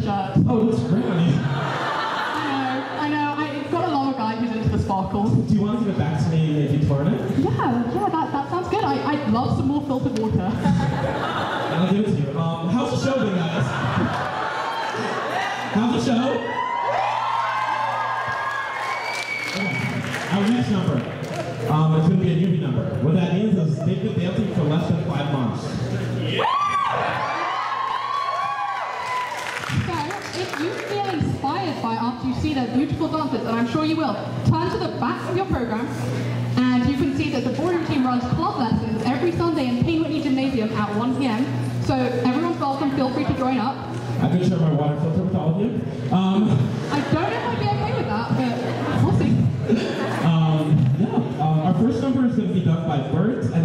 shirt. Oh, it looks great on you. I know. I've got to love a guy who's into the sparkle. Do you want to give it back to me if you torn it? Yeah, that sounds good. I'd love some more filtered water. I'll give it to you. How's the show been, guys? How's the show? Okay. Our next number. It's going to be a newbie number. What that means is they've been dancing for less than 5 months. So, if you feel inspired by after you see their beautiful dances, and I'm sure you will, turn to the back of your program, and you can see that the boardroom team runs club lessons every Sunday in Payne Whitney Gymnasium at 1 p.m. So everyone's welcome, feel free to join up. I'm going to share my water filter with all of you. I don't know if I'd be okay with that, but we'll see. Our first number is going to be done by Bert, and